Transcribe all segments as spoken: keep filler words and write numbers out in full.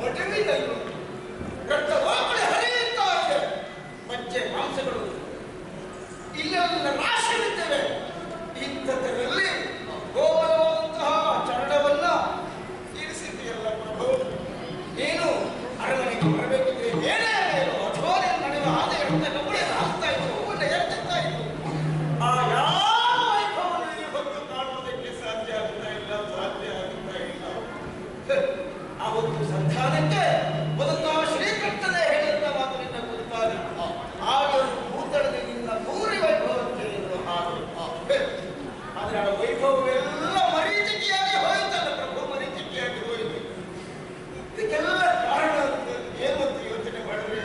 ಹೊಟ್ಟೆವಿದೆಯೋ ರಕ್ತವಾಕಳೆ ಹರಿಯುತ್ತಾ ಇದೆ. ಮಜ್ಜೆ ಮಾಂಸಗಳು ಇಲ್ಲೆಲ್ಲ ನಾಶವಿದ್ದೇವೆ. ಇಂಥದ್ದರಲ್ಲಿ ಗೋಬಲವಾದಂತಹ ಚರಣವನ್ನ ಇರಿಸಿದೆಯಲ್ಲ ಪ್ರಭು. ನೀನು ಅರಮನೆಗೆ ಬರಬೇಕಿದ್ರೆ ಏನೇ ಅಥವಾ ನಡೆಯುವ ಆದೆಗಳಂತೆ ನಮ್ಮಳೆ ಆಗ್ತಾ ಇತ್ತು, ಹೂವನ್ನ ಎತ್ತುತ್ತಾ ಇತ್ತು. ಆ ಯಾವ ವೈಭವದಲ್ಲಿ ಹೊತ್ತು ಕಾಣುವುದಕ್ಕೆ ಸಾಧ್ಯ ಆಗ್ತಾ ಇಲ್ಲ, ಸಾಧ್ಯ ಆಗ್ತಾ ಇಲ್ಲ. ಆ ಒಂದು ಸಂಧಾನಕ್ಕೆ ಮೊದಲ ಶ್ರೀಕೃಷ್ಣನೇ ಹೇಳಿದ ಮಾತನ್ನ ಕುರಿತಾಗಿ ಆಗ ಭೂತಳದ ನಿನ್ನ ಭೂರಿ ವೈಭವಕ್ಕೆ ಇರುವ ಹಾಗೆ. ಆದ್ರೆ ಆ ವೈಭವವೆಲ್ಲ ಮರೀಚಿಕೆಯಾಗಿ ಹೋಯಿತಲ್ಲ ಪ್ರಭು, ಮರೀಚಿಕೆಯಾಗಿ ಹೋಯಿತು. ಇದಕ್ಕೆಲ್ಲ ಕಾರಣ ಏನಂತ ಯೋಚನೆ ಮಾಡಿದ್ರೆ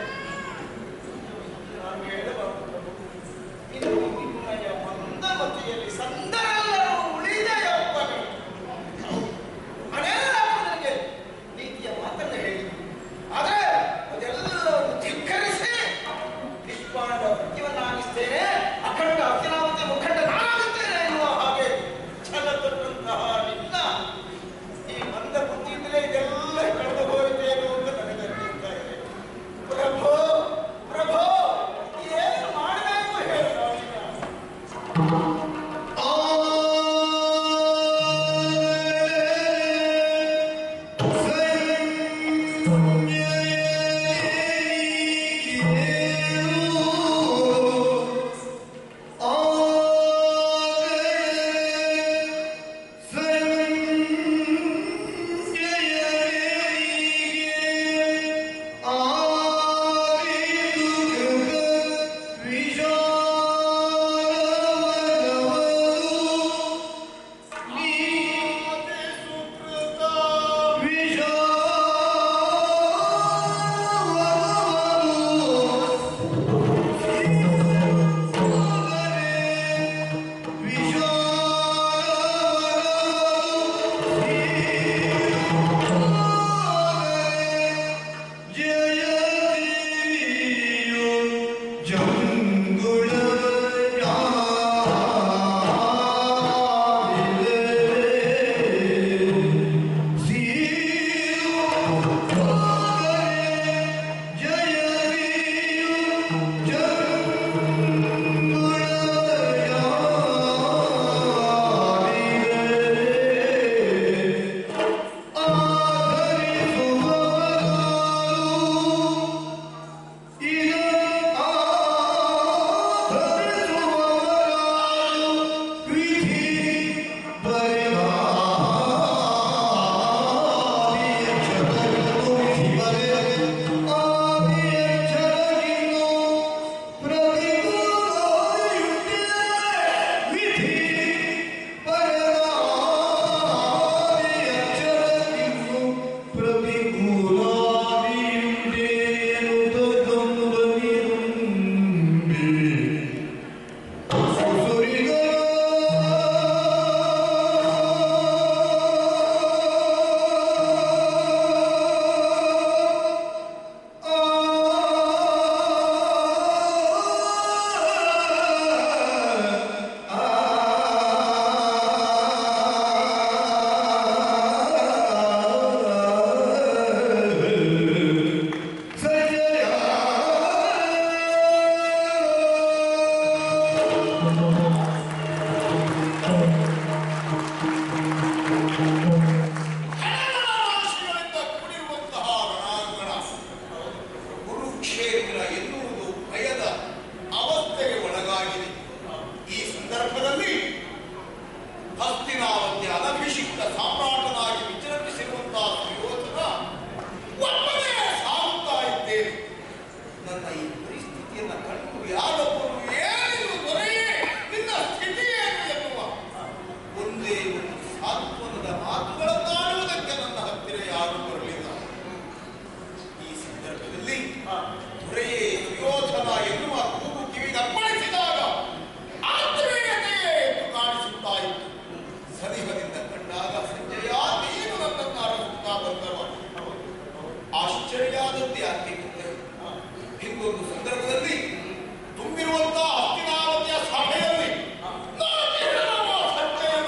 ನಾನು ಹೇಳಬಾರದು ಪ್ರಭು. ಇನ್ನು ನಿನ್ನಯ ಮಂದಮತಿಯಲ್ಲಿ ಸಂದರೆಲ್ಲರೂ ಉಳಿದೆಯಪ್ಪನೇ. ಅನೇಕ ನನಗೆ ನೀತಿಯ ಮಾತನ್ನ ಹೇಳಿ, ಆದ್ರೆ ಅದೆಲ್ಲವನ್ನು ಧಿಕ್ಕರಿಸಿ ನಿಷ್ಪಾಂಡ ಸತ್ಯವನ್ನಾಗಿಸ್ತೇನೆ, ಅಖಂಡ ಅಖಿಲಾವತಿ ಮುಖಂಡ ನಾನಾಗುತ್ತೇನೆ ಎನ್ನುವ ಹಾಗೆ ಛಲ ತೊಟ್ಟಂತಹ ನಿನ್ನ ಈ ಮಂದ ಬುದ್ಧಿಯಿಂದಲೇ ಇದೆಲ್ಲ ಕಳೆದು ಹೋಯಿತೇನು ಅಂತ ನನಗೆ ಅನಿಸ್ತಾ ಇದೆ. ಪ್ರಭೋ ಪ್ರಭೋ ಏನು ಮಾಡಬೇಕು ಹೇಳಿ.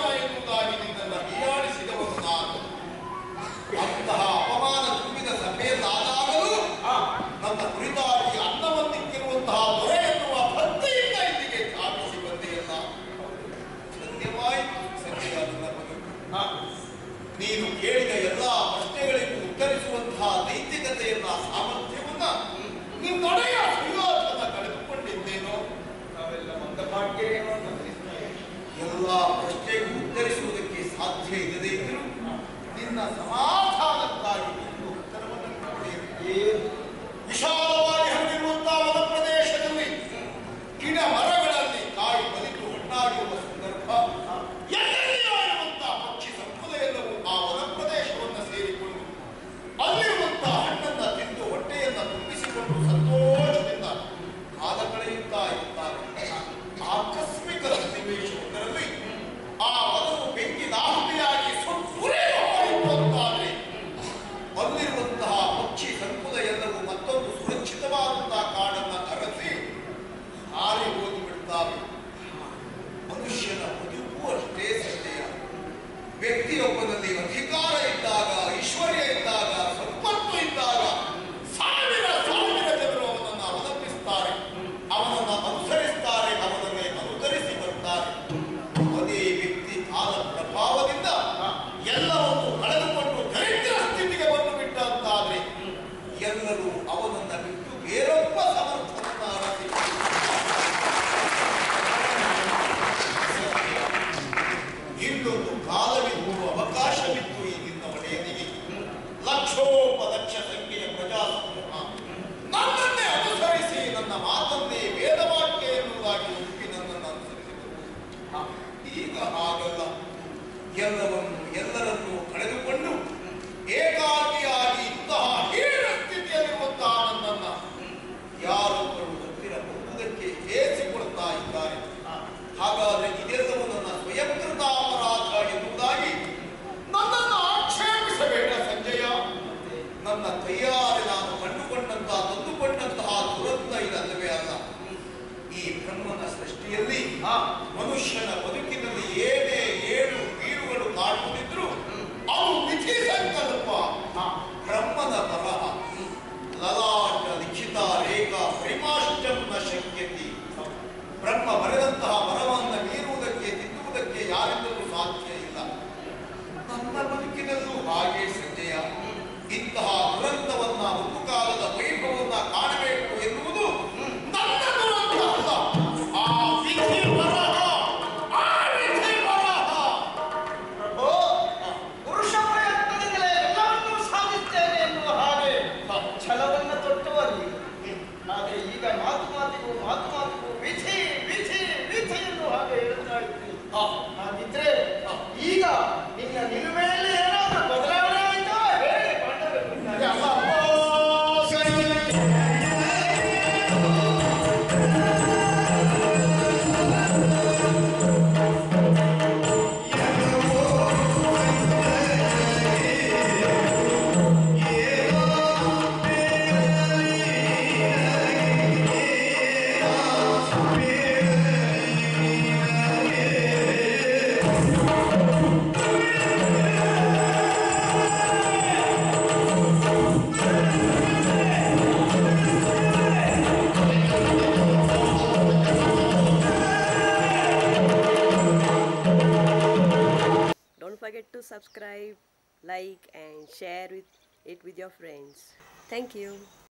ಅಂತಹ ಅಪಮಾನ ತುಂಬಿದ ಸಭೆಯ ನನ್ನ ಕೈಯಾರೆ ನಾನು ಕಂಡುಕೊಂಡಂತಹ ತಂದುಕೊಂಡಂತಹ ದುರಂತ ಇದಲ್ಲವೇ ಅಲ್ಲ. ಈ ಬ್ರಹ್ಮನ ಸೃಷ್ಟಿಯಲ್ಲಿ ಮನುಷ್ಯನ ಬದುಕಿನಲ್ಲಿ ಏನೇ ಏಳು ಬೀಳುಗಳು ಕಾಣುತ್ತಿದ್ರು ಅವು ವಿಧಿ ಸಂಕಲ್ಪ. ಬ್ರಹ್ಮನ ಬರಹ ಲಲಾಟ ಲಿಖಿತ ರೇಖಾ ಪರಿಮಾಷ್ಟಂ ನ ಶಕ್ಯತಿ. ಬ್ರಹ್ಮ ಬರೆದಂತಹ ಬರಹವನ್ನು ಮೀರುವುದಕ್ಕೆ ತಿದ್ದುವುದಕ್ಕೆ ಯಾರಿಂದಲೂ ಸಾಧ್ಯ ಇಲ್ಲ. ನಮ್ಮ ಬದುಕಿನಲ್ಲೂ ಹಾಗೆ ಸಂಜಯ. ಇಂತಹ ದುರಂತವನ್ನ ಒಂದು ಕಾಲದ ವೈಭವನ್ನ ಕಾಣಬೇಕು ಎನ್ನುವುದು ನನ್ನ ದುರಂತ ಅಲ್ಲ, ಆ ವಿಧಿ ಬರಹ, ಆ ವಿಧಿ ಬರಹ. ಪ್ರಭು, ಪುರುಷ ಪ್ರಯತ್ನದಿಂದಲೇ ಎಲ್ಲವನ್ನೂ ಸಾಧಿಸ್ತೇನೆ ಎನ್ನುವ ಹಾಗೆ ಛಲವನ್ನು ತೊಟ್ಟುವರು. ಆದರೆ ಈಗ ಮಾತು ಮಾತಿಗೂ ಮಾತು ಮಾತಿಗೂ ವಿಧಿ ವಿಧಿ ವಿಧಿ ಎನ್ನುವ ಹಾಗೆ ಹೇಳ್ತಾ ಇದ್ದೀನಿ. ಹಾಗಿದ್ರೆ ಈಗ ನಿನ್ನ ನಿಲುಮೆಯಲ್ಲಿ ಏನಾದರೂ ಬದಲಾವಣೆ ಆಯ್ತಾ ಹೇಳಿ ಮಾಡಬೇಕು. Don't forget to subscribe, like and share with it with your friends. Thank you.